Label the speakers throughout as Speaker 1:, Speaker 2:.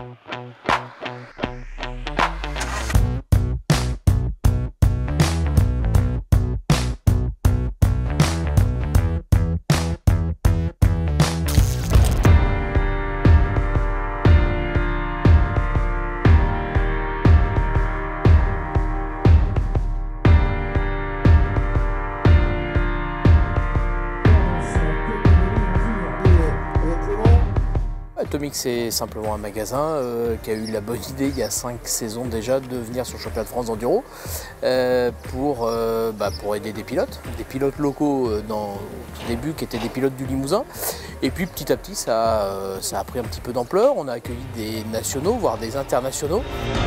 Speaker 1: Atomic, c'est simplement un magasin qui a eu la bonne idée il y a 5 saisons déjà de venir sur le championnat de France d'enduro pour aider des pilotes locaux au tout début qui étaient des pilotes du Limousin. Et puis petit à petit ça a pris un petit peu d'ampleur, on a accueilli des nationaux, voire des internationaux.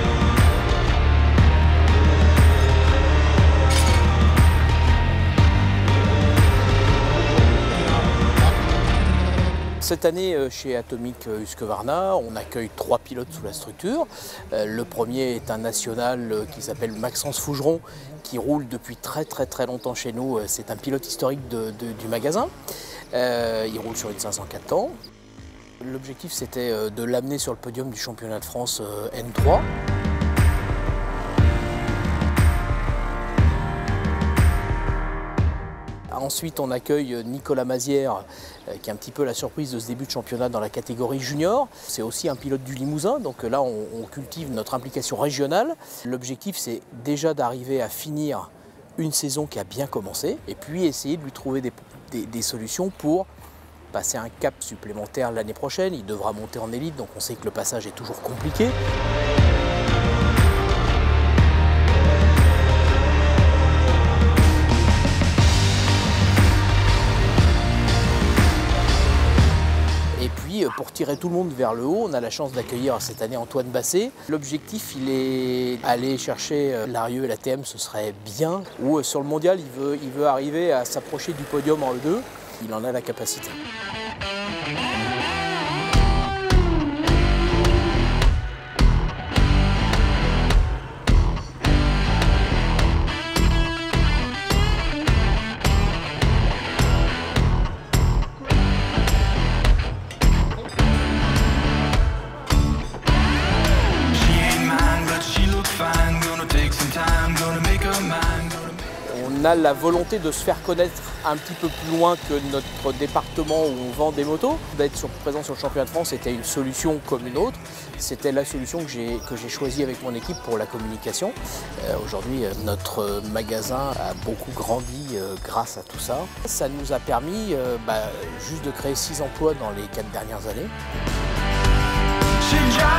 Speaker 1: Cette année, chez Atomic Husqvarna, on accueille 3 pilotes sous la structure. Le premier est un national qui s'appelle Maxence Fougeron, qui roule depuis très longtemps chez nous. C'est un pilote historique du magasin. Il roule sur une 504 ans. L'objectif, c'était de l'amener sur le podium du championnat de France N3. Ensuite, on accueille Nicolas Mazière, qui est un petit peu la surprise de ce début de championnat dans la catégorie junior. C'est aussi un pilote du Limousin, donc là on cultive notre implication régionale. L'objectif, c'est déjà d'arriver à finir une saison qui a bien commencé, et puis essayer de lui trouver des solutions pour passer un cap supplémentaire l'année prochaine. Il devra monter en élite, donc on sait que le passage est toujours compliqué. Pour tirer tout le monde vers le haut, on a la chance d'accueillir cette année Antoine Basset. L'objectif, il est aller chercher l'Arieux et la TM, ce serait bien. Ou sur le mondial, il veut arriver à s'approcher du podium en E2. Il en a la capacité. On a la volonté de se faire connaître un petit peu plus loin que notre département où on vend des motos. D'être présent sur le championnat de France était une solution comme une autre. C'était la solution que j'ai choisie avec mon équipe pour la communication. Aujourd'hui, notre magasin a beaucoup grandi grâce à tout ça. Ça nous a permis juste de créer 6 emplois dans les 4 dernières années.